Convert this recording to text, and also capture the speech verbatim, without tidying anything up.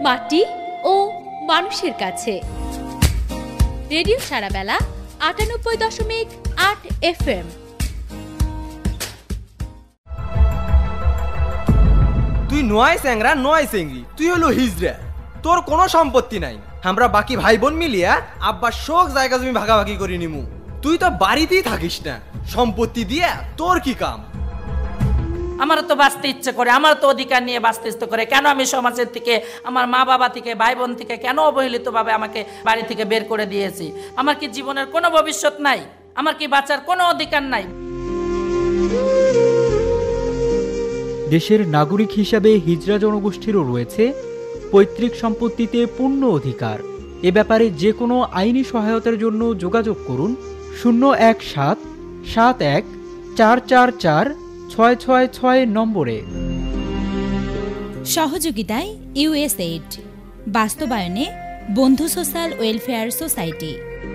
মাটি ও মানুষের কাছে। রেডিও সারাবেলা আটানব্বই দশমিক আট এফ এম। তুই নয় স্যাংরা নয় সেঙ্গি, তুই হলো হিজড়া, তোর কোনো সম্পত্তি নাই। আমরা বাকি ভাই বোন মিলিয়া আব্বার শোক জায়গা জমি ভাগাভাগি করে নিমু। তুই তো বাড়িতেই থাকিস না, সম্পত্তি দিয়ে তোর কি কাম? আমার তো বাঁচতে ইচ্ছে করে, আমার তো অধিকার নিয়ে বাঁচতে ইচ্ছে করে। কেন আমি সমাজের থেকে, আমার মা বাবা থেকে, ভাই বোন থেকে কেন অবহেলিতভাবে আমাকে বাড়ি থেকে বের করে দিয়েছি? আমার কি জীবনের কোনো ভবিষ্যৎ নাই? আমার কি বাঁচার কোনো অধিকার নাই? দেশের নাগরিক হিসাবে হিজড়া জনগোষ্ঠীরও রয়েছে পৈতৃক সম্পত্তিতে পূর্ণ অধিকার। এ ব্যাপারে যে কোনো আইনি সহায়তার জন্য যোগাযোগ করুন শূন্য এক সাত সাত এক চার চার চার ছয় ছয় ছয় নম্বরে। সহযোগিতায় ইউএসএইড, বাস্তবায়নে বন্ধু সোশ্যাল ওয়েলফেয়ার সোসাইটি।